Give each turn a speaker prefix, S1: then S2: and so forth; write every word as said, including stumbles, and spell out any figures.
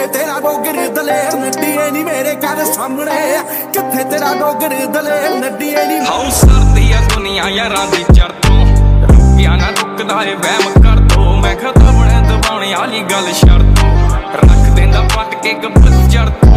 S1: किथे तेरा डोगर दलेर नड्डीए नी मेरे घर सामने, किथे तेरा डोगर दलेर नड्डीए नी।
S2: हाउ सरदी है दुनिया यारां दी चढ़ तो, रुकिया ना रुकदा ए वहम कर दो। मैं खता बने दबाने आली गल छड़ दो, रख देंदा पट के गब्बर चढ़।